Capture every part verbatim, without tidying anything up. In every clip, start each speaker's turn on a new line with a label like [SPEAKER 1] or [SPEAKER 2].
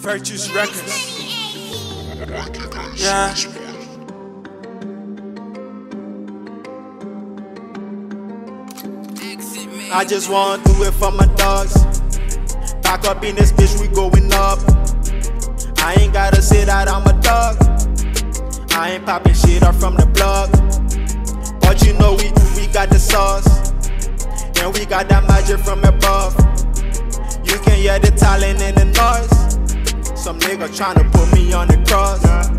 [SPEAKER 1] Virtues Records. Yeah. I just wanna do it for my dogs. Back up in this bitch, we going up. I ain't gotta say that I'm a dog. I ain't popping shit up from the blog. But you know we, we got the sauce. And we got that magic from above. You can hear the talent in the noise. Some nigga tryna put me on the cross.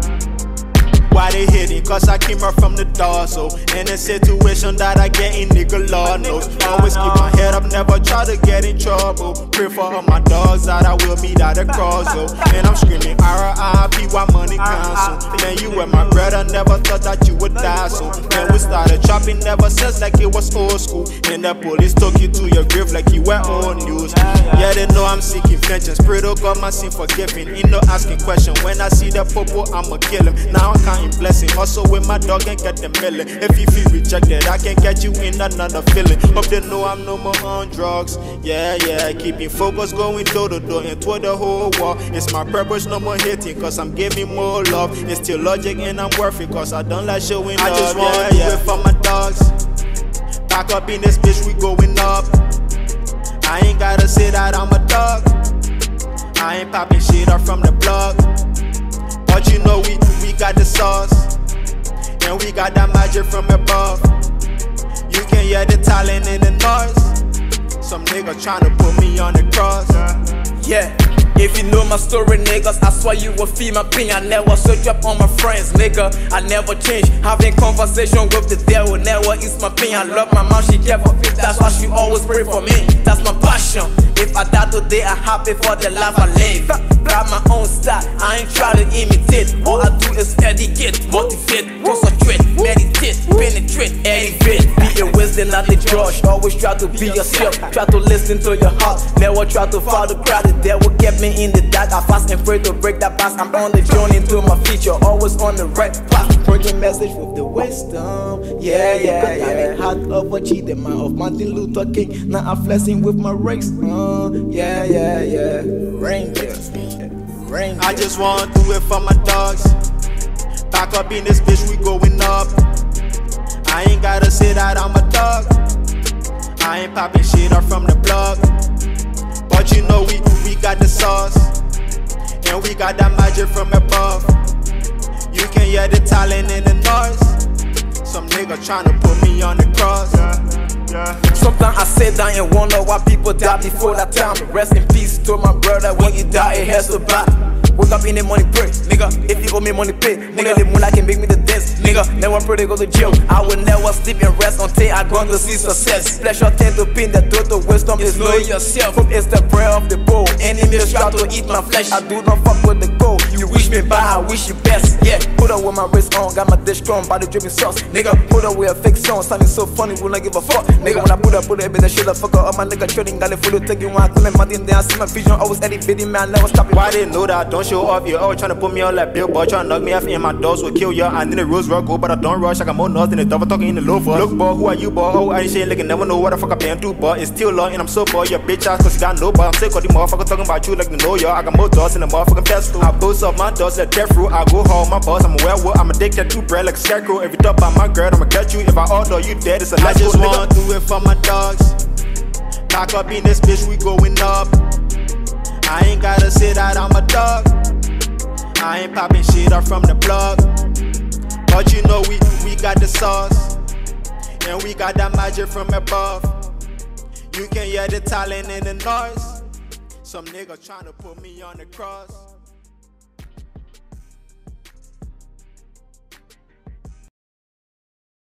[SPEAKER 1] Why they hitting? Cause I came up from the door. So in a situation that I get in, nigga, Lord knows. Always keep my head up, never try to get in trouble. Pray for all my dogs that I will meet at the cross. So and I'm screaming R I P while money cancel. Man, you were my brother, never thought that you would die. So then we started chopping, never since like it was old school. And the police took you to your grave like you were old news. Yeah, they know I'm seeking vengeance. Pray to God my sin forgiven. Ain't no asking question. When I see the popo, I'ma kill him. Now I'm counting blessing. Hustle with my dog and get the million. If you feel rejected, I can get you in another feeling. Hope they know I'm no more on drugs. Yeah, yeah, keeping focus, going door to door and toward the whole world. It's my purpose, no more hating, cause I'm giving more love. It's still logic and I'm worth it, cause I don't like showing I love. I just wanna yeah, do yeah. it for my dogs. Back up in this bitch, we going up. I ain't gotta say that I'm a dog. I ain't popping shit up from the blog. But you know we, we got the sauce. And we got that magic from above. You can hear the talent in the noise. Some nigga tryna put me on the cross.
[SPEAKER 2] Yeah, if you know my story, niggas, I swear you will feel my pain. I never search up on my friends, nigga. I never change. Having conversation with the devil never ease my pain. I love my mom, she care for me. That's why she always pray for me. That's my passion. If I die today, I'm happy for the life I live. Got my own style, I ain't try to imitate. All I do is educate, motivate, concentrate, meditate, penetrate, elevate. Be a wisdom, not the judge. Always try to be yourself. Try to listen to your heart. Never try to follow the crowd. The devil kept me in the dark. I fast and pray to break that past. I'm on the journey to my future. Always on the right path. Bringing message with the wisdom. Yeah, yeah, yeah. Heart of a cheat, the mind of Martin Luther King. Now I'm flexing with my race. Uh, yeah, yeah, yeah. Rangers.
[SPEAKER 1] I just wanna do it for my dogs. Back up in this bitch, we going up. I ain't gotta say that I'm a dog. I ain't popping shit up from the blog. But you know we, we got the sauce. And we got that magic from above. You can hear the talent in the noise. Some nigga tryna put me on the cross. Yeah.
[SPEAKER 2] Sometimes I sit down and wonder why people die before that time. Rest in peace to my brother. When you die, it has to back. Wake up in the money, pray, nigga. If you owe me money, pay, nigga. The moonlight can make me the dance, nigga. Never pray to go to jail. I will never sleep and rest until I going to see success. Pleasure tend to pin the total wisdom is know yourself. Hope is the prayer of the bow. Enemies try to eat my flesh. I do not fuck with the goal. You wish me bad, I wish you best. Yeah, put up with my wrist on, got my dish strong, body dripping sauce, nigga. Put up with a fake song, sounding so funny, will not give a fuck, nigga. When I put up, put up, the shit up, fuck up, all my nigga trading, got it full of taking one. Come and my then I see my vision, always elevating, man, never stop it.
[SPEAKER 1] Why they know that I don't show off? You always tryna put me on like billboard, tryna knock me off in my doors will kill ya. I need the rules rock go, but I don't rush. I got more noise than the devil talking in the low for. Look, boy, who are you, boy? Oh, I ain't saying like never know what the fuck I been through, boy. It's still long and I'm so bored. Your bitch ass, cause you got no boy. I'm sick of these motherfuckers talking about you like they know ya. I got more doors in the motherfucking pedestal. I boast up my doors like death row. I go home, my boss, I'm a werewolf. I'm addicted to bread like a scarecrow. Every thought by my girl, I'ma get you. If I order you dead, it's a I just wanna do it for my dogs. Back up in this bitch, we going up. I ain't gotta say that I'm a dog. I ain't popping shit up from the blog. But you know we, we got the sauce. And we got that magic from above. You can hear the talent in the noise. Some nigga tryna put me on the cross.